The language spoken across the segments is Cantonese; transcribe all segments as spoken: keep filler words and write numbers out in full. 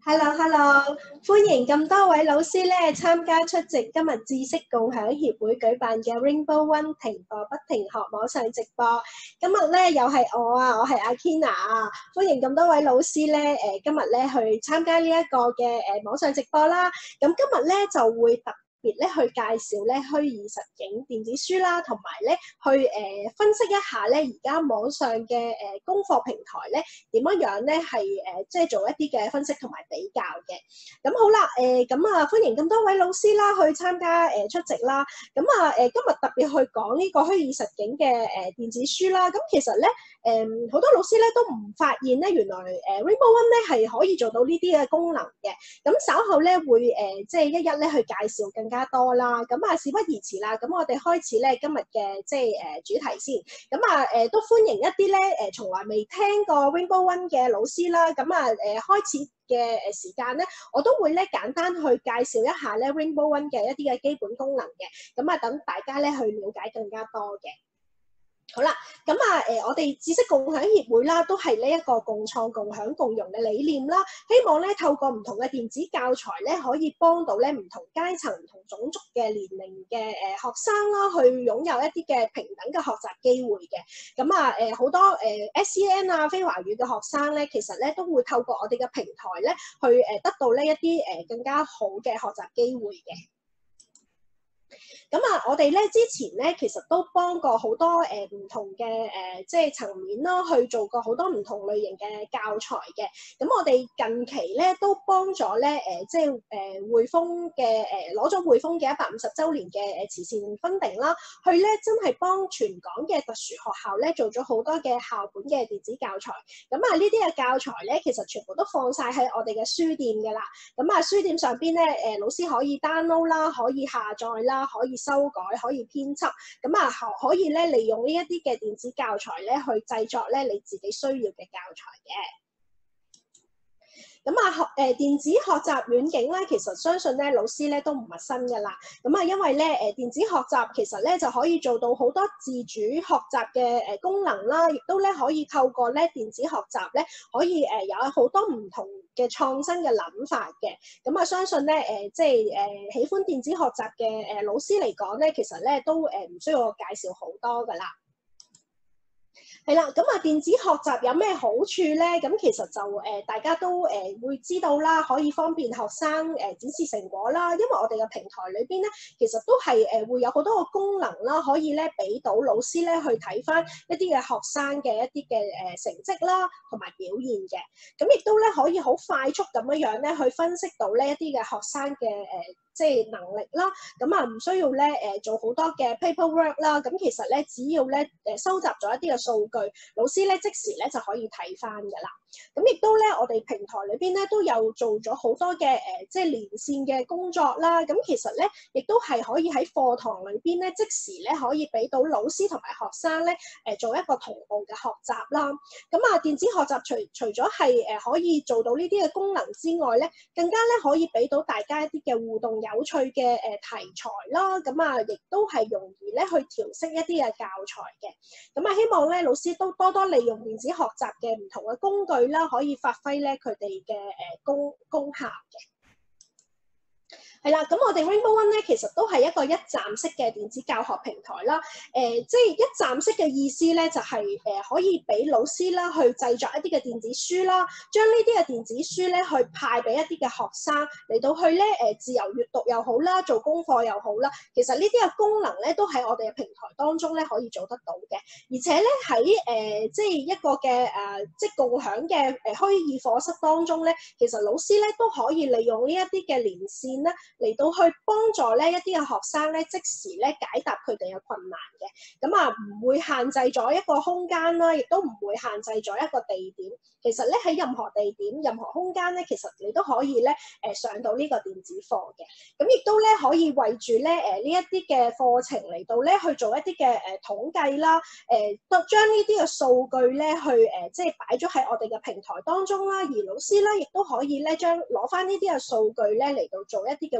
Hello，Hello， 歡迎咁多位老師咧參加出席今日知識共享協會舉辦嘅 Rainbow One 停課不停學網上直播。今日咧又係我啊，我係阿 Kina 啊，歡迎咁多位老師咧誒，今日咧去參加呢一個嘅誒網上直播啦。咁今日咧就會特別咧去介紹咧虛擬實境電子書啦，同埋咧去誒、呃、分析一下咧而家網上嘅誒、呃、功課平台咧點樣樣咧係誒即係做一啲嘅分析同埋比較嘅。咁好啦，誒咁啊歡迎咁多位老師啦去參加誒、呃、出席啦。咁啊誒今日特別去講呢個虛擬實境嘅誒、呃、電子書啦。咁其實咧誒好多老師咧都唔發現咧原來誒、呃、Rainbow One 咧係可以做到呢啲嘅功能嘅。咁稍後咧會誒、呃、即係一一咧去介紹更加多啦。咁啊事不宜遲啦，咁我哋開始咧今日嘅即係誒、呃、主題先。咁啊誒都歡迎一啲咧誒從來未聽過 Rainbow One 嘅老師啦。咁啊誒、呃、開始嘅誒時間咧，我都會咧簡單去介紹一下咧 Rainbow One 嘅一啲嘅基本功能嘅。咁啊等大家咧去了解更加多嘅。好啦，咁啊，誒，我哋知識共享協會啦，都係呢一個共創、共享、共融嘅理念啦。希望咧透過唔同嘅電子教材咧，可以幫到咧唔同階層、唔同種族嘅年齡嘅誒學生啦，去擁有一啲嘅平等嘅學習機會嘅。咁啊，誒好多誒 S E N 啊、非華語嘅學生咧，其實咧都會透過我哋嘅平台咧，去誒得到呢一啲誒更加好嘅學習機會嘅。咁啊，我哋咧之前咧，其實都幫過好多誒唔、呃、同嘅誒、呃，即係層面咯，去做過好多唔同類型嘅教材嘅。咁我哋近期咧都幫咗咧誒，即係誒、呃、匯豐嘅誒攞咗匯豐嘅一百五十週年嘅誒慈善分定啦，去咧真係幫全港嘅特殊學校咧做咗好多嘅校本嘅電子教材。咁啊，呢啲嘅教材咧，其實全部都放晒喺我哋嘅書店㗎啦。咁啊，書店上邊咧誒老師可以 download 啦，可以下載啦，可以修改，可以編輯，咁啊可可以咧利用呢一啲嘅電子教材咧去製作咧你自己需要嘅教材嘅。咁啊學誒電子學習軟件咧，其實相信咧老師咧都唔陌生㗎啦。咁啊，因為咧誒電子學習其實咧就可以做到好多自主學習嘅誒功能啦，亦都咧可以透過咧電子學習咧可以誒有好多唔同嘅創新嘅諗法嘅。咁啊，相信咧誒即係誒喜歡電子學習嘅誒老師嚟講咧，其實咧都誒唔需要我介紹好多㗎啦。係啦，咁啊電子學習有咩好處咧？咁其實就誒、呃、大家都誒、呃、會知道啦，可以方便學生誒、呃、展示成果啦。因為我哋嘅平台裏邊咧，其實都係誒、呃、會有好多個功能啦，可以咧俾到老師咧去睇返一啲嘅學生嘅一啲嘅誒成績啦，同埋表現嘅。咁亦都咧可以好快速咁樣樣咧去分析到呢一啲嘅學生嘅誒。呃即係能力啦，咁啊唔需要咧誒做好多嘅 paperwork 啦，咁其實咧只要咧誒收集咗一啲嘅數據，老師咧即時咧就可以睇返㗎啦。咁亦都咧我哋平台裏邊咧都有做咗好多嘅誒、呃、即係連線嘅工作啦。咁其實咧亦都係可以喺課堂裏邊咧即時咧可以俾到老師同埋學生咧誒、呃、做一個同步嘅學習啦。咁啊電子學習除除咗係誒可以做到呢啲嘅功能之外咧，更加咧可以俾到大家一啲嘅互動有趣嘅誒題材啦，咁啊亦都係容易咧去調適一啲嘅教材嘅。咁啊希望咧老師都多多利用電子學習嘅唔同嘅工具啦，可以發揮咧佢哋嘅誒功功效嘅。係啦，咁我哋 Rainbow One 咧，其實都係一個一站式嘅電子教學平台啦。誒、呃，即係一站式嘅意思咧，就係、是、誒、呃、可以俾老師啦去製作一啲嘅電子書啦，將呢啲嘅電子書咧去派俾一啲嘅學生嚟到去咧誒、呃、自由閱讀又好啦，做功課又好啦。其實呢啲嘅功能咧都喺我哋嘅平台當中咧可以做得到嘅，而且咧喺誒即係一個嘅誒、呃、即係共享嘅誒虛擬課室當中咧，其實老師咧都可以利用呢一啲嘅連線咧。嚟到去幫助咧一啲嘅學生咧，即時咧解答佢哋嘅困難嘅。咁啊，唔會限制咗一個空間啦，亦都唔會限制咗一個地點。其實咧喺任何地點、任何空間咧，其實你都可以咧誒上到呢個電子課嘅。咁亦都咧可以為住咧誒呢一啲嘅課程嚟到咧去做一啲嘅誒統計啦，誒都將呢啲嘅數據咧去誒即係擺咗喺我哋嘅平台當中啦。而老師咧亦都可以咧將攞翻呢啲嘅數據咧嚟到做一啲嘅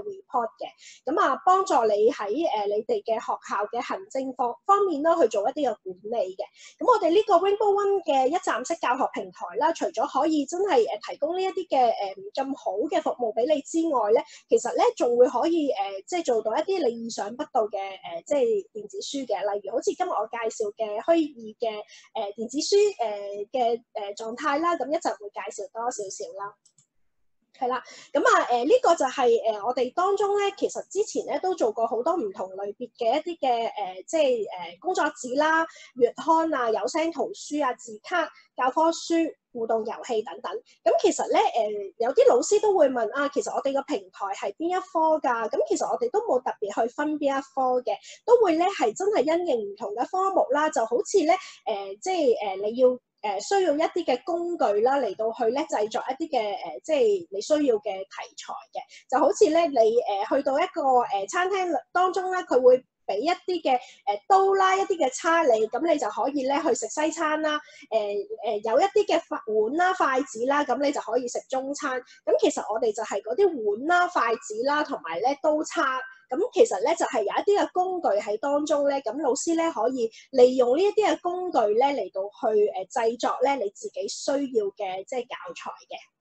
report 嘅，咁啊幫助你喺誒、呃、你哋嘅學校嘅行政方方面啦去做一啲嘅管理嘅。咁我哋呢個 Rainbow One 嘅一站式教學平台啦，除咗可以真係誒提供呢一啲嘅誒咁好嘅服務俾你之外咧，其實咧仲會可以誒、呃、即係做到一啲你意想不到嘅誒、呃、即係電子書嘅，例如好似今日我介紹嘅虛擬嘅誒、呃、電子書誒嘅誒狀態啦，咁一陣會介紹多少少啦。係啦，咁啊誒呢個就係、是、誒、呃、我哋當中咧，其實之前咧都做過好多唔同類別嘅一啲嘅誒，即係誒、呃、工作紙啦、月刊啊、有聲圖書啊、字卡、教科書、互動遊戲等等。咁其實咧誒、呃、有啲老師都會問啊，其實我哋個平台係邊一科㗎？咁其實我哋都冇特別去分邊一科嘅，都會咧係真係因應唔同嘅科目啦，就好似咧誒即係誒、呃、你要。誒、呃、需要一啲嘅工具啦，嚟到去咧製作一啲嘅誒，即係你需要嘅題材嘅，就好似咧你誒、呃、去到一個誒、呃、餐廳當中咧，佢會俾一啲嘅誒刀啦，一啲嘅叉你，咁你就可以咧去食西餐啦。誒、呃、誒、呃、有一啲嘅碗啦、筷子啦，咁你就可以食中餐。咁其實我哋就係嗰啲碗啦、筷子啦，同埋咧刀叉。咁其實咧就係、是、有一啲嘅工具喺當中咧，咁老師咧可以利用呢一啲嘅工具咧嚟到去誒製作咧你自己需要嘅即係教材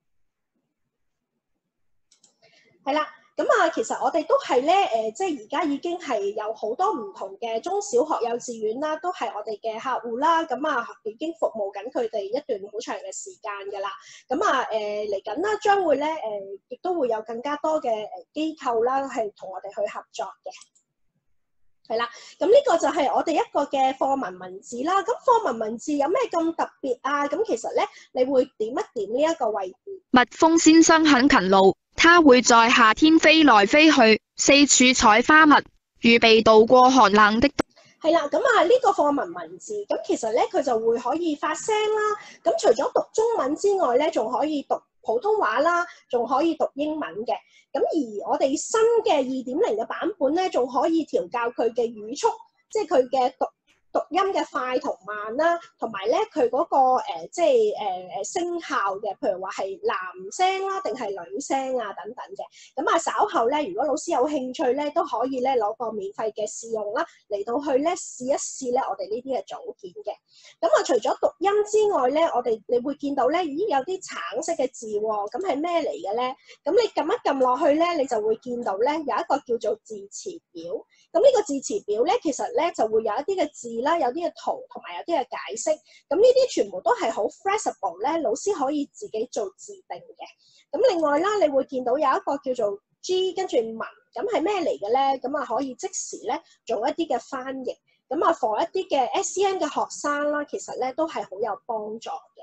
嘅。係啦，咁啊其實我哋都係咧誒，即係而家已經係有好多唔同嘅中小學、幼稚園啦，都係我哋嘅客戶啦。咁啊已經服務緊佢哋一段好長嘅時間㗎啦。咁啊誒嚟緊啦，將會咧誒亦都會有更加多嘅誒機構啦，係同我哋去合作嘅。係啦，咁呢個就係我哋一個嘅課文文字啦。咁課文文字有咩咁特別啊？咁其實咧，你會點一點呢一個位置？ 蜜蜂先生很勤勞，他會在夏天飛來飛去，四處採花蜜，預備渡過寒冷的。 係啦，咁啊呢個課文文字，咁其實咧佢就會可以發聲啦。咁除咗讀中文之外咧，仲可以讀普通話啦，仲可以讀英文嘅。咁而我哋新嘅二點零嘅版本咧，仲可以調校佢嘅語速，即係佢嘅讀讀音嘅快同慢啦，同埋咧佢嗰個誒、呃、即係誒誒聲效嘅，譬如話係男聲啦，定係女聲啊等等嘅。咁啊稍後咧，如果老師有興趣咧，都可以咧攞個免費嘅試用啦，嚟到去咧試一試咧我哋呢啲嘅組件嘅。咁啊除咗讀音之外咧，我哋你會見到咧，咦有啲橙色嘅字喎，咁係咩嚟嘅咧？咁你撳一撳落去咧，你就會見到咧有一個叫做字詞表。咁呢個字詞表咧，其實咧就會有一啲嘅字啦，有啲嘅圖同埋有啲嘅解釋。咁呢啲全部都係好 flexible 咧，老師可以自己做自定嘅。咁另外啦，你會見到有一個叫做 G 跟住文，咁係咩嚟嘅咧？咁啊可以即時咧做一啲嘅翻譯。咁啊 for 一啲嘅 S E N 嘅學生啦，其實咧都係好有幫助嘅。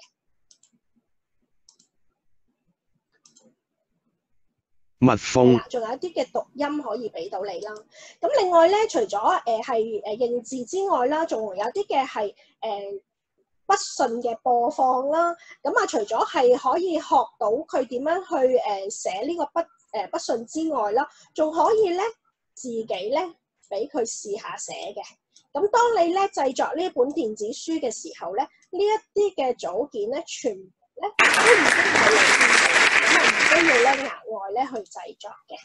蜜蜂， 仲有一啲嘅讀音可以俾到你啦。咁另外咧，除咗誒係誒認字之外啦，仲有啲嘅係誒筆順嘅播放啦。咁啊，除咗係可以學到佢點樣去誒寫呢個筆誒筆順之外啦，仲可以咧自己咧俾佢試下寫嘅。咁當你咧製作呢本電子書嘅時候咧，呢一啲嘅組件咧，全部咧都已經係有編嘅，咁啊唔需要咧額外咧去製作嘅。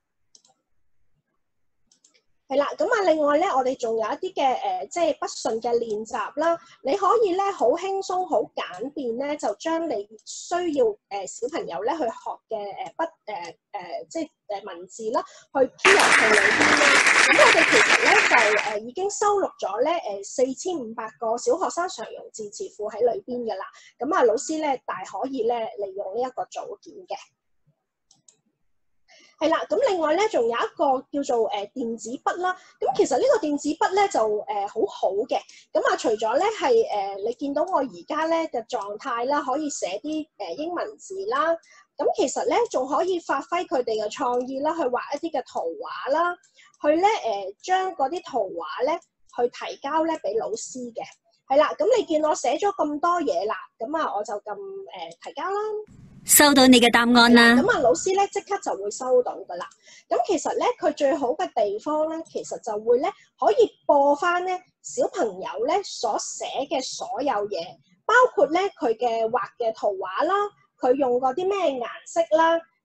係啦，咁啊另外咧，我哋仲有一啲嘅誒，即係筆順嘅練習啦。你可以咧好輕鬆、好簡便咧，就將你需要誒、呃、小朋友咧去學嘅誒筆誒誒，即係誒文字啦，去編入去裏邊啦。咁我哋其實咧就誒、呃、已經收錄咗咧誒四千五百個小學生常用字詞庫喺裏邊㗎啦。咁啊，老師咧大可以咧利用呢一個組件嘅。係啦，咁另外咧，仲有一個叫做誒、呃、電子筆啦。咁其實呢個電子筆咧就誒、呃、好好嘅。咁啊，除咗咧係誒你見到我而家咧嘅狀態啦，可以寫啲誒、呃、英文字啦。咁其實咧仲可以發揮佢哋嘅創意啦，去畫一啲嘅圖畫啦，去咧誒將嗰啲圖畫咧去提交咧俾老師嘅。係啦，咁你見我寫咗咁多嘢啦，咁啊我就撳誒、呃、提交啦。 收到你嘅答案啦。 咁啊，老師咧即刻就會收到噶啦。咁其實咧，佢最好嘅地方咧，其實就會咧可以播翻咧小朋友咧所寫嘅所有嘢，包括咧佢嘅畫嘅圖畫啦，佢用過啲咩顏色啦，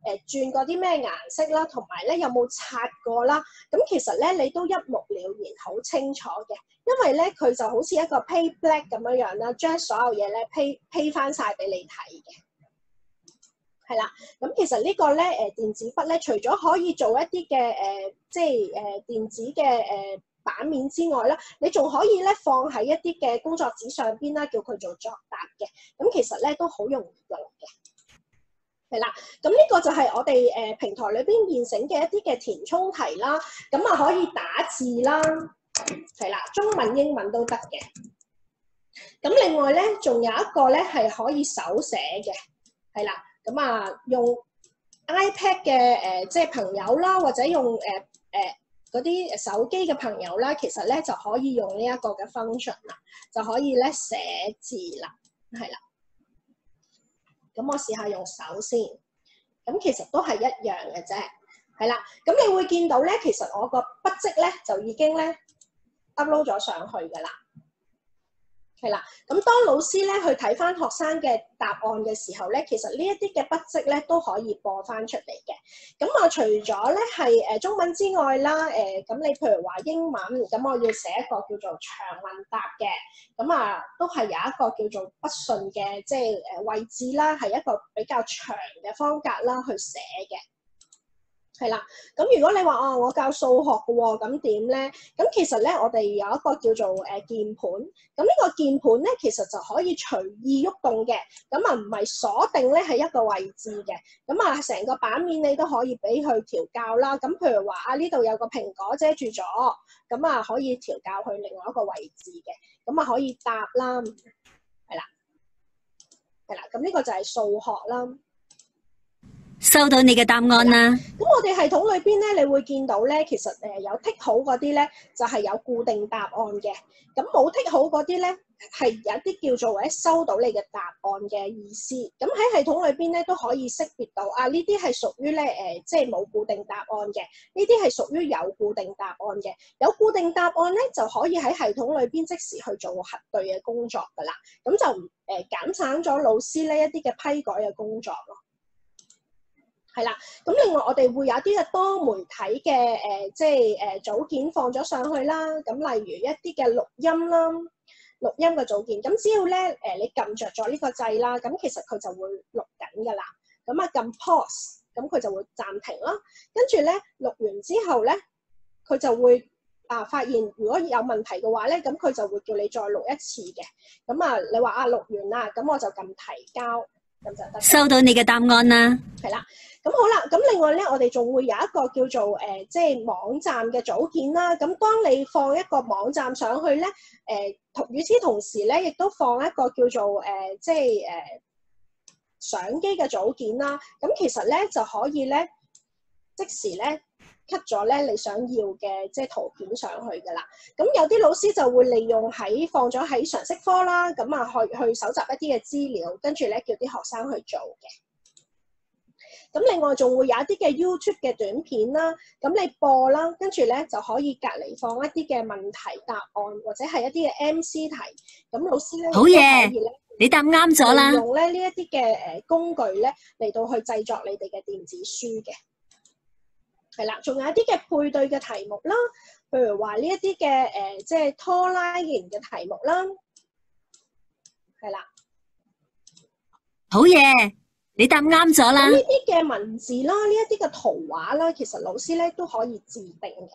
轉過啲咩顏色啦，同埋咧有冇擦過啦。咁其實咧你都一目了然，好清楚嘅。因為咧佢就好似一個 pay black 咁樣樣啦，將所有嘢咧 pay pay 翻晒俾你睇嘅。係啦，咁其實呢個咧誒電子筆咧，除咗可以做一啲嘅誒，即係誒、呃、電子嘅誒、呃、版面之外啦，你仲可以咧放喺一啲嘅工作紙上邊啦，叫佢做作答嘅。咁其實咧都好容易用嘅。係啦，咁呢個就係我哋誒、呃、平台裏邊現成嘅一啲嘅填充題啦。咁啊可以打字啦，係啦，中文英文都得嘅。咁另外咧，仲有一個咧係可以手寫嘅，係啦。咁啊，用 iPad 嘅誒、呃，即係朋友啦，或者用誒誒嗰啲手機嘅朋友啦，其實咧就可以用呢一個嘅 function 啦，就可以咧寫字啦，係啦。咁我試下用手先，咁其實都係一樣嘅啫，係啦。咁你會見到咧，其實我個筆跡咧就已經咧 upload 咗上去㗎啦。係啦，咁當老師咧去睇翻學生嘅答案嘅時候咧，其實呢一啲嘅筆跡咧都可以播翻出嚟嘅。咁我除咗咧係誒中文之外啦，誒、呃、咁你譬如話英文，咁我要寫一個叫做長問答嘅，咁啊都係有一個叫做筆順嘅，即係誒位置啦，係一個比較長嘅方格啦去寫嘅。係啦，咁如果你話哦，我教數學嘅喎，咁點咧？咁其實咧，我哋有一個叫做誒鍵盤，咁呢個鍵盤咧，其實就可以隨意喐動嘅，咁啊唔係鎖定咧係一個位置嘅，咁啊成個版面你都可以俾佢調校啦。咁譬如話啊，呢度有個蘋果遮住咗，咁啊可以調校去另外一個位置嘅，咁啊可以答啦，係啦，係啦，咁呢個就係數學啦。 收到你嘅答案啦。 咁我哋系統裏邊咧，你會見到咧，其實誒有剔好嗰啲咧，就係有固定答案嘅。咁冇剔好嗰啲咧，係有啲叫做誒收到你嘅答案嘅意思。咁喺系統裏邊咧，都可以識別到啊，呢啲係屬於咧誒，即係冇固定答案嘅。呢啲係屬於有固定答案嘅。有固定答案咧，就可以喺系統裏邊即時去做核對嘅工作㗎啦。咁就誒減省咗老師呢一啲嘅批改嘅工作咯。係啦，咁另外我哋會有啲嘅多媒體嘅誒、呃，即係誒、呃、組件放咗上去啦。咁例如一啲嘅錄音啦，錄音嘅組件，咁只要咧誒、呃、你撳着咗呢個掣啦，咁其實佢就會錄緊㗎啦。咁啊撳 pause，咁佢就會暫停啦。跟住咧錄完之後咧，佢就會啊發現如果有問題嘅話咧，咁佢就會叫你再錄一次嘅。咁啊你話啊錄完啦，咁我就撳提交，咁就得。 收到你嘅答案啦。 係啦。咁好啦，咁另外咧，我哋仲會有一個叫做誒、呃，即係網站嘅組件啦。咁當你放一個網站上去咧，誒、呃，同與此同時咧，亦都放一個叫做誒、呃，即係誒、呃、相機嘅組件啦。咁其實咧就可以咧即時咧 cut 咗咧你想要嘅即係圖片上去㗎啦。咁有啲老師就會利用喺放咗喺常識科啦，咁啊去去搜集一啲嘅資料，跟住咧叫啲學生去做嘅。咁另外仲會有一啲嘅 YouTube 嘅短片啦，咁你播啦，跟住咧就可以隔離放一啲嘅問題答案，或者係一啲嘅 M C 題，咁老師咧好嘢，你答啱咗啦。 用咧呢一啲嘅誒工具咧嚟到去製作你哋嘅電子書嘅，係啦，仲有一啲嘅配對嘅題目啦，譬如話呢一啲嘅誒即係拖拉型嘅題目啦，係啦， 好嘢。你答啱咗啦！ 呢啲嘅文字啦，呢一啲嘅圖畫啦，其實老師咧都可以自定嘅。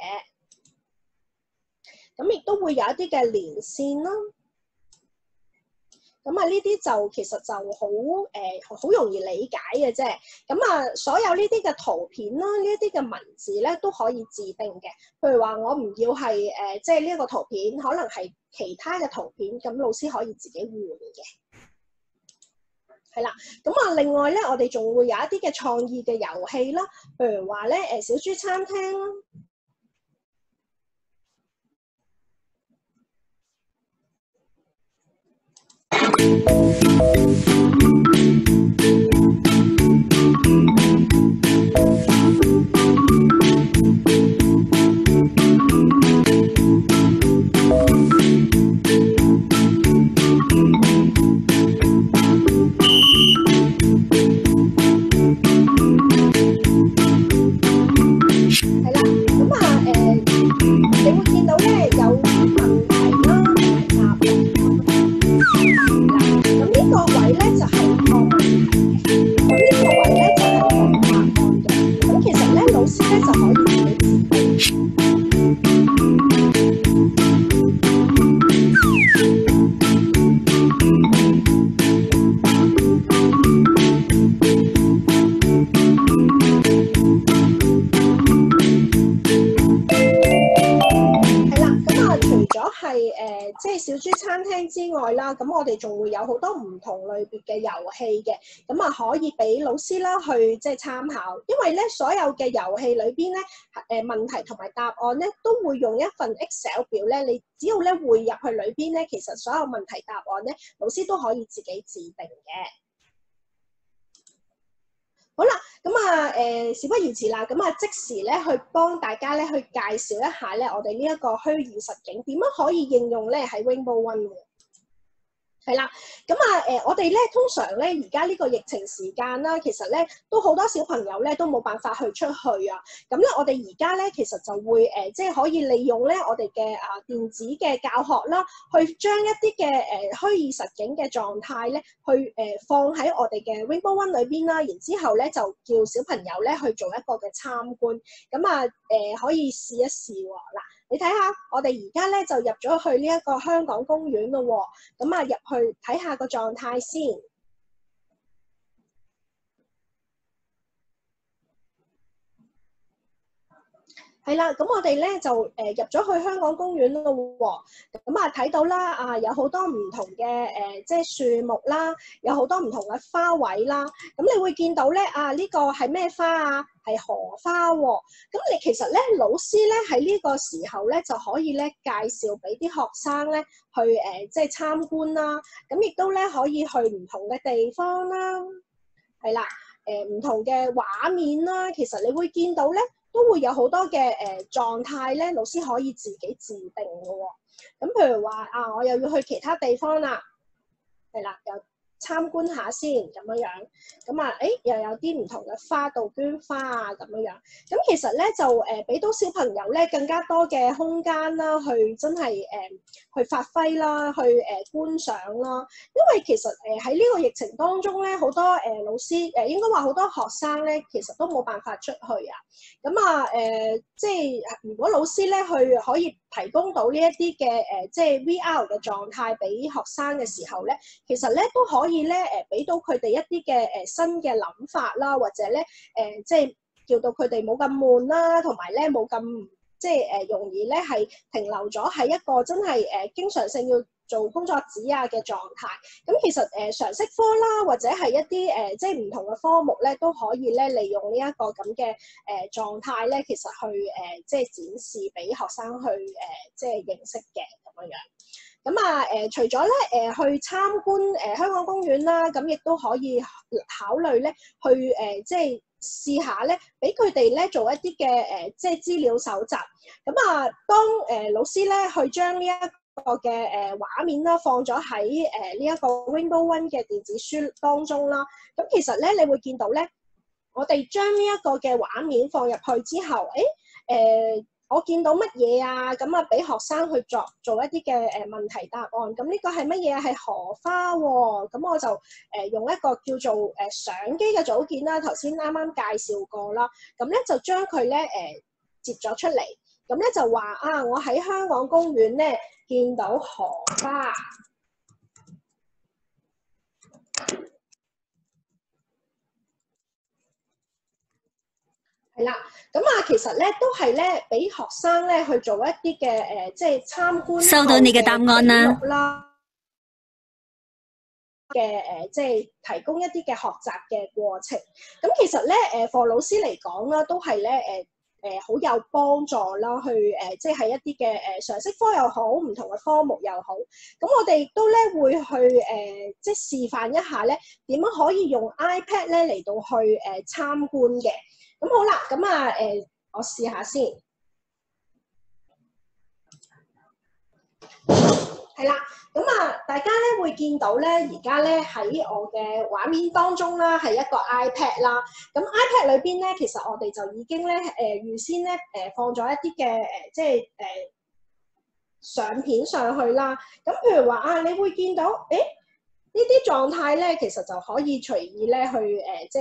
咁亦都會有一啲嘅連線啦。咁啊，呢啲就其實就好誒，好容易理解嘅啫。咁啊，所有呢啲嘅圖片啦，呢一啲嘅文字咧都可以自定嘅。譬如話，我唔要係誒，即係呢一個圖片，可能係其他嘅圖片，咁老師可以自己換嘅。係啦，咁啊，另外咧，我哋仲會有一啲嘅創意嘅遊戲啦，譬如話咧，誒小豬餐廳啦。 小豬餐廳之外啦，咁我哋仲會有好多唔同類別嘅遊戲嘅，咁啊可以俾老師啦去即係參考，因為咧所有嘅遊戲裏邊咧誒問題同埋答案咧都會用一份 Excel 表咧，你只要咧匯入去裏邊咧，其實所有問題答案咧老師都可以自己自定嘅。好啦，咁啊誒事不宜遲啦，咁啊即時咧去幫大家咧去介紹一下咧我哋呢一個虛擬實境點樣可以應用咧喺 Rainbow One 喎。係啦，咁啊誒，我哋咧通常咧而家呢個疫情時間啦，其實咧都好多小朋友咧都冇辦法去出去啊。咁咧我哋而家咧其實就會誒、呃，即係可以利用咧我哋嘅啊電子嘅教學啦，去將一啲嘅誒虛擬實境嘅狀態咧，去誒、呃、放喺我哋嘅 Rainbow One 裏邊啦。然之後咧就叫小朋友咧去做一個嘅參觀。咁啊誒、呃、可以試一試喎嗱。你睇下，我哋而家咧就入咗去呢一個香港公園咯喎，咁啊入去睇下個狀態先。係啦，咁我哋咧就誒入咗去香港公園咯喎，咁啊睇到啦，啊有好多唔同嘅誒、呃、即係樹木啦，有好多唔同嘅花卉啦，咁你會見到咧啊呢、呢個係咩花啊？係荷花喎、哦，咁你其實咧老師咧喺呢個時候咧就可以咧介紹俾啲學生咧去誒、呃、即係參觀啦，咁亦都咧可以去唔同嘅地方啦，係啦，誒、呃、唔同嘅畫面啦，其實你會見到咧。都會有好多嘅誒狀態咧，老師可以自己自定嘅喎、哦。咁譬如話啊，我又要去其他地方啦，係啦，又參觀下先咁樣樣。咁啊，誒又有啲唔同嘅花杜鵑花啊咁樣樣。咁其實咧就誒俾、呃、到小朋友咧更加多嘅空間啦，去真係誒、呃、去發揮啦，去誒、呃、觀賞啦。因為其實誒喺呢個疫情當中咧，好多誒、呃、老師誒、呃、應該話好多學生咧，其實都冇辦法出去啊。咁啊誒，即係如果老師咧去可以提供到呢一啲嘅誒，即係 V R 嘅狀態俾學生嘅時候咧，其實咧都可以咧誒俾到佢哋一啲嘅誒新嘅諗法啦，或者咧誒、呃、即係叫到佢哋冇咁悶啦，同埋咧冇咁即係誒容易咧係停留咗喺一個真係誒、呃、經常性要做工作紙啊嘅狀態。咁其實誒、呃、常識科啦，或者係一啲誒、呃、即係唔同嘅科目咧，都可以咧利用呢一個咁嘅誒狀態咧，其實去誒、呃、即係展示俾學生去誒、呃、即係認識嘅咁樣樣。咁啊誒，除咗咧誒去參觀誒、呃、香港公園啦，咁亦都可以考慮咧去誒、呃、即係試下咧，俾佢哋咧做一啲嘅誒即係資料搜集。咁啊，當誒、呃、老師咧去將呢一個嘅誒畫面啦，放咗喺誒呢一個 Rainbow One 嘅電子書當中啦。咁其實咧，你會見到咧，我哋將呢一個嘅畫面放入去之後，誒誒、呃，我見到乜嘢啊？咁啊，俾學生去作做一啲嘅誒問題答案。咁呢個係乜嘢啊？係荷花喎、哦。咁我就誒、呃、用一個叫做誒相機嘅組件啦。頭先啱啱介紹過啦。咁咧就將佢咧誒截咗出嚟。咁咧就話啊，我喺香港公園咧見到荷花，係啦。咁啊，其實咧都係咧俾學生咧去做一啲嘅誒，即係參觀。 收到你嘅答案啦。 嘅誒，即係提供一啲嘅學習嘅過程。咁其實咧誒，課老師嚟講啦，都係咧誒。誒好、呃、有幫助啦，去誒、呃、即係一啲嘅誒常識科又好，唔同嘅科目又好。咁我哋亦都咧會去誒、呃、即係示範一下咧點樣可以用 iPad 咧嚟到去誒、呃、參觀嘅。咁好啦，咁啊誒我試下先，係啦。咁啊，大家咧會見到咧，而家咧喺我嘅畫面當中啦，係一個 iPad 啦。咁 iPad 裏邊咧，其實我哋就已經咧誒、呃、預先咧誒、呃、放咗一啲嘅誒，即係誒、呃、相片上去啦。咁譬如話啊，你會見到誒呢啲狀態咧，其實就可以隨意咧去誒、呃，即係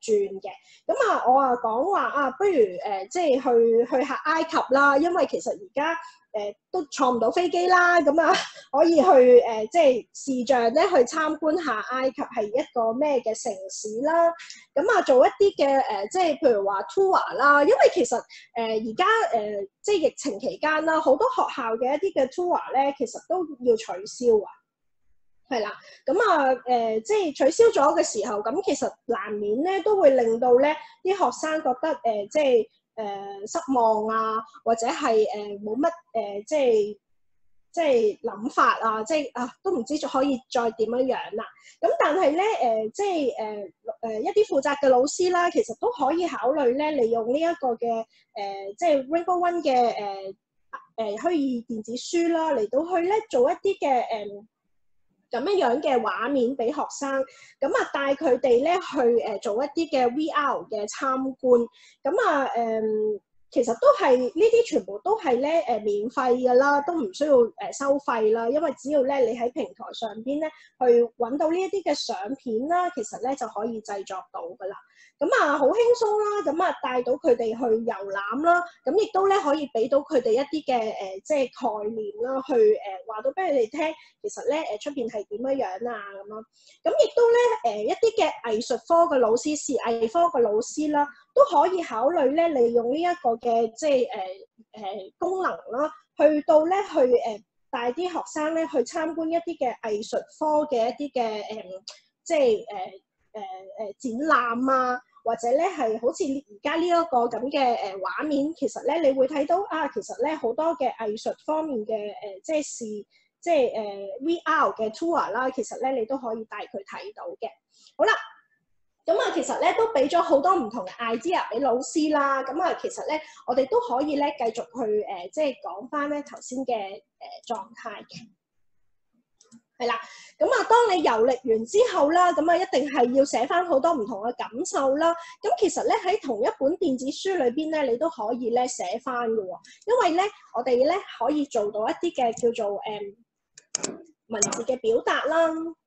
轉嘅。咁啊，我啊講話啊，不如誒、呃、即係去去下埃及啦，因為其實而家誒都坐唔到飛機啦，咁啊可以去誒、呃、即係視像咧去參觀下埃及係一個咩嘅城市啦。咁啊做一啲嘅誒即係譬如話 tour 啦，因為其實誒而家誒即係疫情期間啦，好多學校嘅一啲嘅 tour 咧，其實都要取消啊。係啦，咁啊誒，即係取消咗嘅時候，咁其實難免咧都會令到咧啲學生覺得誒、呃，即係誒、呃、失望啊，或者係誒冇乜誒，即係即係諗法啊，即係啊都唔知可以再點樣樣啦。咁但係咧誒，即係誒誒一啲負責嘅老師啦，其實都可以考慮咧，利用呢一個嘅誒、呃，即係 Rainbow One 嘅誒誒虛擬電子書啦，嚟到去咧做一啲嘅誒。呃咁樣樣嘅畫面俾學生，咁啊帶佢哋咧去誒做一啲嘅 V R 嘅參觀，咁啊誒其實都係呢啲全部都係咧誒免費㗎啦，都唔需要誒收費啦，因為只要咧你喺平台上邊咧去揾到呢一啲嘅相片啦，其實咧就可以製作到㗎啦。咁啊好輕鬆啦，咁啊帶到佢哋去遊覽啦，咁亦都咧可以俾到佢哋一啲嘅誒即係概念啦，去誒話到俾佢哋聽，其實咧誒出邊係點樣樣啊咁咯。咁亦都咧誒一啲嘅藝術科嘅老師、視藝科嘅老師啦，都可以考慮咧利用呢一個嘅即係誒誒功能啦，去到咧去誒帶啲學生咧去參觀一啲嘅藝術科嘅一啲嘅誒即係誒誒誒展覽啊。或者咧係好似而家呢一個咁嘅誒畫面，其實咧你會睇到啊，其實咧好多嘅藝術方面嘅誒、呃，即係視即係誒、呃、V R 嘅 tour 啦，其實咧你都可以帶佢睇到嘅。好啦，咁啊其實咧都俾咗好多唔同嘅 idea 俾老師啦。咁啊其實咧我哋都可以咧繼續去誒、呃，即係講翻咧頭先嘅誒狀態嘅。係啦，咁啊，當你遊歷完之後啦，咁啊一定係要寫翻好多唔同嘅感受啦。咁其實咧喺同一本電子書裏邊咧，你都可以咧寫翻嘅喎，因為咧我哋咧可以做到一啲嘅叫做誒、嗯、文字嘅表達啦。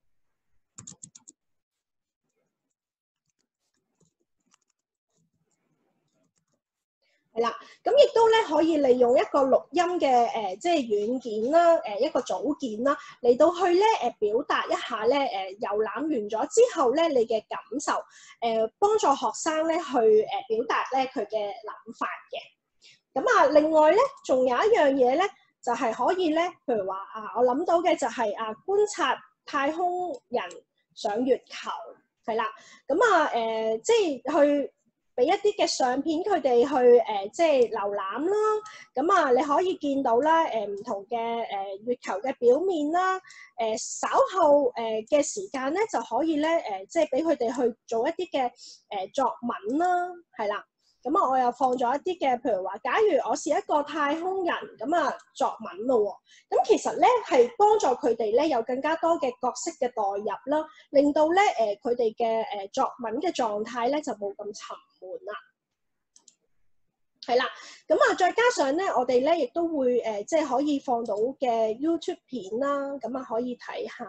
係啦，咁亦都咧可以利用一個錄音嘅誒、呃，即係軟件啦，誒、呃、一個組件啦，嚟到去咧誒、呃、表達一下咧誒、呃、遊覽完咗之後咧你嘅感受，誒、呃、幫助學生咧去誒、呃、表達咧佢嘅諗法嘅。咁啊，另外咧仲有一樣嘢咧，就係、是、可以咧，譬如話啊，我諗到嘅就係啊觀察太空人上月球，係啦，咁啊誒、呃、即係去。俾一啲嘅相片佢哋去誒、呃，即係瀏覽啦。咁啊，你可以見到啦，誒、呃、唔同嘅誒、呃、月球嘅表面啦。誒、呃、稍後誒嘅、呃、時間咧，就可以咧誒、呃，即係俾佢哋去做一啲嘅誒作文啦，係啦。咁啊，我又放咗一啲嘅，譬如話，假如我是一個太空人，咁啊作文咯喎。咁其實咧係幫助佢哋咧有更加多嘅角色嘅代入啦，令到咧誒佢哋嘅誒作文嘅狀態咧就冇咁沉悶啦。係啦，咁啊再加上咧，我哋咧亦都會誒、呃、即係可以放到嘅 YouTube 片啦，咁啊可以睇下。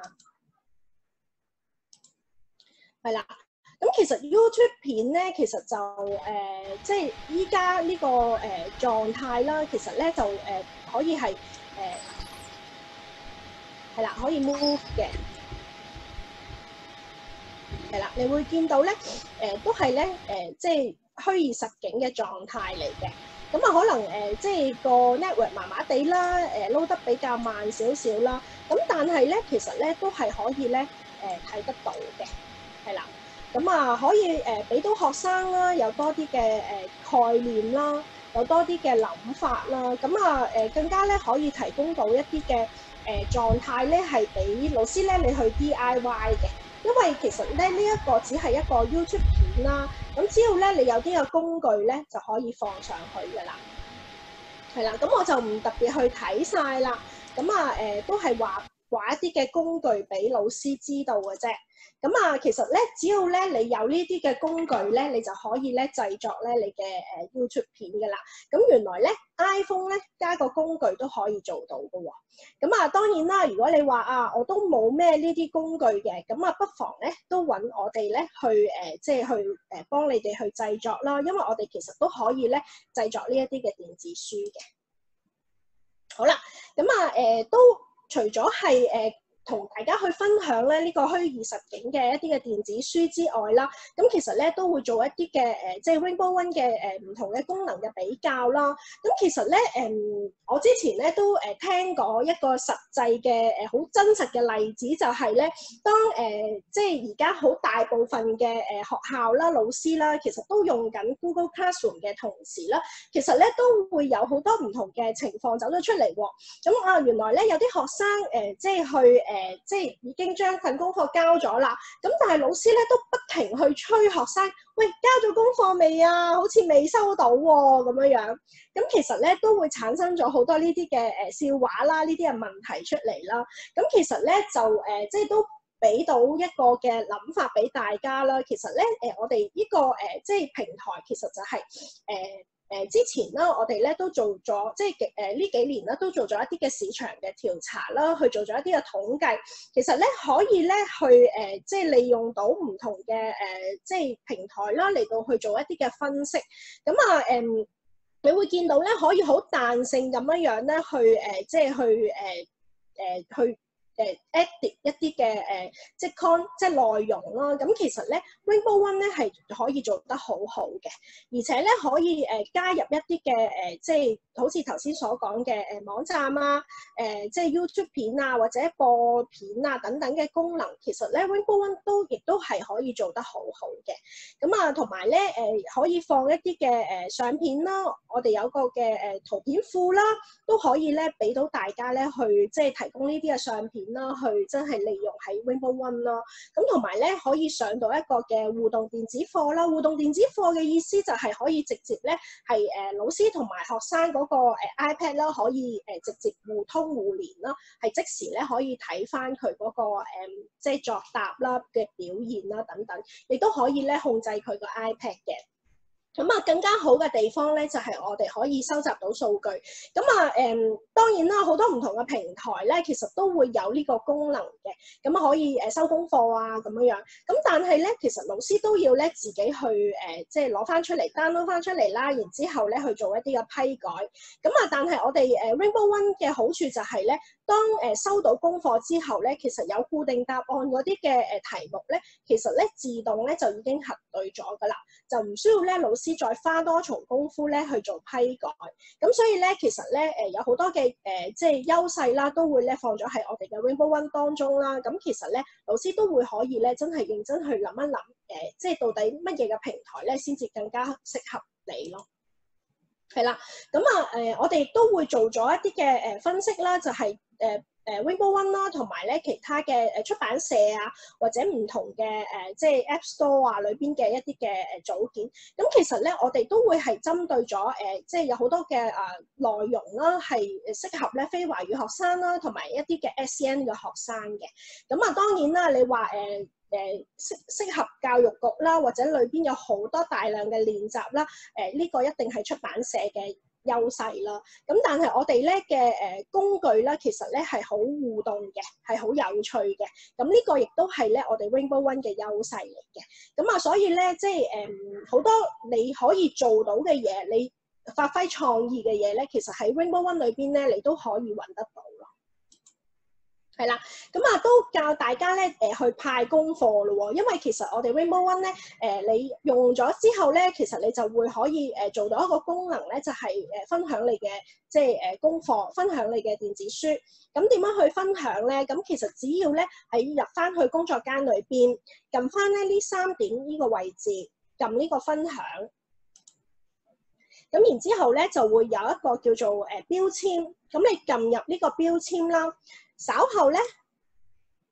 係啦。咁其實 YouTube 片咧，其實就誒、呃，即係依家呢個誒、呃、狀態啦，其實咧就誒、呃、可以係誒係啦，可以 move 嘅，係啦，你會見到咧誒、呃、都係咧誒，即係虛擬實境嘅狀態嚟嘅。咁啊，可能誒、呃、即係個 network 麻麻地啦，誒、呃、撈得比較慢少少啦。咁但係咧，其實咧都係可以咧誒睇得到嘅，係啦。咁啊，可以誒俾到學生啦，有多啲嘅誒概念啦，有多啲嘅諗法啦。咁啊誒更加咧可以提供到一啲嘅誒狀態咧，係俾老師咧你去 D I Y 嘅。因為其實咧呢一個只係一個 YouTube 片啦，咁只要咧你有啲嘅工具咧就可以放上去㗎啦。係啦，咁我就唔特別去睇晒啦。咁啊誒都係話話一啲嘅工具俾老師知道嘅啫。咁啊，其實咧，只要咧你有呢啲嘅工具咧，你就可以咧製作咧你嘅誒 YouTube 片㗎啦。咁原來咧 iPhone 咧加個工具都可以做到㗎喎。咁啊，當然啦，如果你話啊，我都冇咩呢啲工具嘅，咁啊，不妨咧都揾我哋咧去誒、呃，即係去誒、呃、幫你哋去製作啦。因為我哋其實都可以咧製作呢一啲嘅電子書嘅。好啦，咁啊誒都除咗係誒。呃同大家去分享咧呢個虛擬實境嘅一啲嘅電子書之外啦，咁其實咧都會做一啲嘅誒，即係 Rainbow One 嘅誒唔同嘅功能嘅比較啦。咁其實咧誒，我之前咧都誒聽過一個實際嘅誒好真實嘅例子，就係咧當誒即係而家好大部分嘅誒學校啦、老師啦，其實都用緊 Google Classroom 嘅同時啦，其實咧都會有好多唔同嘅情況走咗出嚟喎。咁啊，原來咧有啲學生誒即係去誒。誒、呃，即係已經將份功課交咗啦，咁但係老師咧都不停去催學生，喂，交咗功課未啊？好似未收到喎、哦，咁樣樣。咁其實咧都會產生咗好多呢啲嘅誒笑話啦，呢啲嘅問題出嚟啦。咁其實咧就誒、呃，即係都俾到一個嘅諗法俾大家啦。其實咧誒、呃，我哋呢、這個誒、呃、即係平台其實就係、是、誒。呃誒、呃、之前啦，我哋咧都做咗，即係誒呢幾年咧都做咗一啲嘅市場嘅調查啦，去做咗一啲嘅統計。其實咧可以咧去誒、呃，即係利用到唔同嘅誒、呃，即係平台啦，嚟到去做一啲嘅分析。咁啊誒，你會見到咧可以好彈性咁樣樣咧去誒、呃，即係去誒誒、呃、去。誒 edit 一啲嘅誒即係 con 即係內容啦，咁其實咧 Rainbow One 咧係可以做得好好嘅，而且咧可以誒、呃、加入一啲嘅誒即係好似頭先所講嘅誒網站啊，誒、呃、即係 YouTube 片啊或者播片啊等等嘅功能，其實咧 Rainbow One 都亦都係可以做得好好嘅。咁啊同埋咧誒可以放一啲嘅誒相片啦，我哋有個嘅誒、呃、圖片庫啦，都可以咧俾到大家咧去即係提供呢啲嘅相片啦，去真係利用喺 Rainbow One 啦。咁同埋咧可以上到一個嘅互動電子課啦。互動電子課嘅意思就係可以直接咧係誒老師同埋學生嗰個誒 iPad 啦，可以誒直接互通互聯啦，係即時咧可以睇翻佢嗰個誒即係作答啦嘅表現啦等等，亦都可以咧控制佢個 iPad 嘅。咁啊，更加好嘅地方咧，就係、是、我哋可以收集到數據。咁啊，誒、嗯、當然啦，好多唔同嘅平台咧，其實都會有呢個功能嘅。咁可以誒收功課啊，咁樣樣。咁但係咧，其實老師都要咧自己去誒、呃，即係攞翻出嚟 download 翻出嚟啦，然之後咧去做一啲嘅批改。咁啊，但係我哋誒 Rainbow One 嘅好處就係咧，當誒收到功課之後咧，其實有固定答案嗰啲嘅誒題目咧，其實咧自動咧就已經核對咗㗎啦，就唔需要咧老師再花多重功夫咧去做批改，咁所以咧其實咧誒有好多嘅誒、呃、即係優勢啦，都會咧放咗喺我哋嘅 Rainbow One 當中啦。咁其實咧老師都會可以咧真係認真去諗一諗誒、呃，即係到底乜嘢嘅平台咧先至更加適合你咯。係啦，咁啊誒，我哋亦都會做咗一啲嘅誒分析啦，就係、是、誒。呃誒 Rainbow One 啦，同埋咧其他嘅誒出版社啊，或者唔同嘅誒、呃、即係 App Store 啊裏邊嘅一啲嘅誒組件，咁其實咧我哋都會係針對咗誒、呃，即係有好多嘅誒、呃、內容啦，係誒適合咧非華語學生啦，同埋一啲嘅 S E N 嘅學生嘅。咁啊當然啦，你話誒誒適適合教育局啦，或者裏邊有好多大量嘅練習啦，誒、呃、呢、這個一定係出版社嘅優勢啦，咁但係我哋咧嘅誒工具咧，其實咧係好互動嘅，係好有趣嘅。咁呢個亦都係咧我哋 Rainbow One 嘅優勢嚟嘅。咁啊，所以咧即係誒好多你可以做到嘅嘢，你發揮創意嘅嘢咧，其實喺 Rainbow One 裏邊咧，你都可以揾得到咯。係啦，咁啊都教大家咧誒、呃、去派功課咯喎，因為其實我哋 Rainbow One 咧誒、呃、你用咗之後咧，其實你就會可以誒、呃、做到一個功能咧，就係、是、誒、呃、分享你嘅即係誒、呃、功課，分享你嘅電子書。咁點樣去分享咧？咁其實只要咧喺入翻去工作間裏邊，撳翻咧呢三點呢個位置，撳呢個分享。咁然之後咧就會有一個叫做誒、呃、標籤，咁你撳入呢個標籤啦。稍後咧，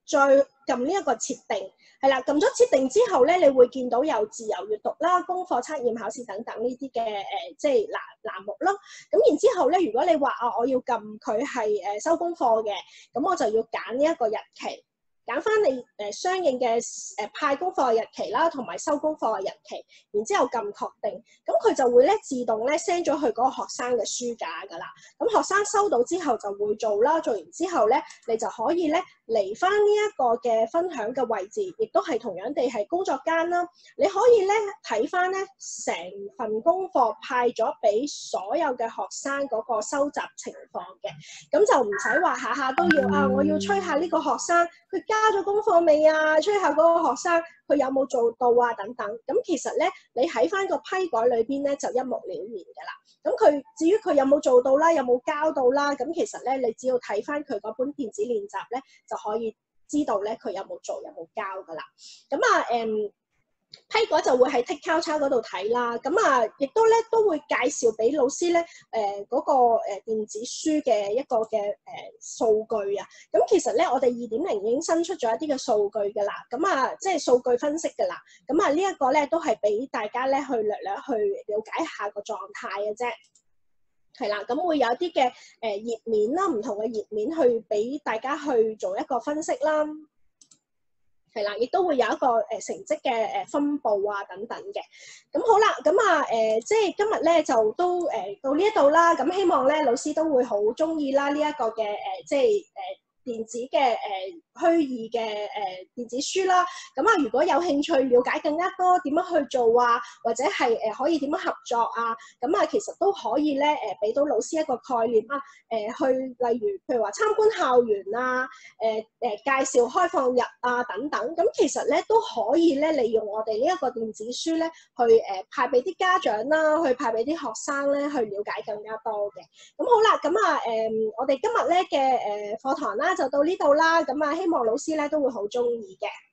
再撳呢一個設定，係啦，撳咗設定之後咧，你會見到有自由閱讀啦、功課、測驗、考試等等呢啲嘅誒，即係欄欄目咯。咁然之後咧，如果你話啊，我要撳佢係誒收功課嘅，咁我就要揀呢一個日期。揀翻你誒相應嘅誒派功課嘅日期啦，同埋收功課嘅日期，然之後撳確定，咁佢就會咧自動咧 send 咗去嗰個學生嘅書架㗎啦。咁學生收到之後就會做啦，做完之後咧，你就可以咧嚟翻呢一個嘅分享嘅位置，亦都係同樣地係工作間啦。你可以咧睇翻咧成份功課派咗俾所有嘅學生嗰個收集情況嘅，咁就唔使話下下都要啊，我要催下呢個學生佢加咗功課未啊？催下嗰個學生佢有冇做到啊？等等。咁其實咧，你喺翻個批改裏邊咧就一目了然㗎啦。咁佢至於佢有冇做到啦，有冇交到啦？咁其實咧，你只要睇翻佢嗰本電子練習咧，就可以知道咧佢有冇做有冇交㗎啦。咁啊誒。批改就會喺 Take 交叉嗰度睇啦，咁啊，亦都咧都會介紹俾老師咧，誒、呃、嗰、那個誒、呃、電子書嘅一個嘅誒、呃、數據啊。咁其實咧，我哋二點零已經新出咗一啲嘅數據㗎啦，咁啊，即係數據分析㗎啦。咁啊，這個、呢一個咧都係俾大家咧去略略去了解下個狀態嘅啫。係啦，咁會有啲嘅誒頁面啦，唔同嘅頁面去俾大家去做一個分析啦。係啦，亦都會有一個誒、呃、成績嘅誒分佈啊等等嘅。咁好啦，咁啊誒，即係今日咧就都誒、呃、到呢一度啦。咁希望咧老師都會好鍾意啦呢一個嘅誒、呃，即係誒。呃電子嘅誒、呃、虛擬嘅誒、呃、電子書啦，咁啊如果有興趣了解更加多點樣去做啊，或者係誒、呃、可以點樣合作啊，咁啊其實都可以咧誒俾到老師一個概念啊，誒、呃、去例如譬如話參觀校園啊，誒、呃、誒、呃、介紹開放日啊等等，咁其實咧都可以咧利用我哋呢一個電子書咧去誒、呃、派俾啲家長啦，去派俾啲學生咧去了解更加多嘅。咁好啦，咁啊誒我哋今日咧嘅誒課堂啦。就到呢度啦，咁啊希望老師咧都會好鍾意嘅。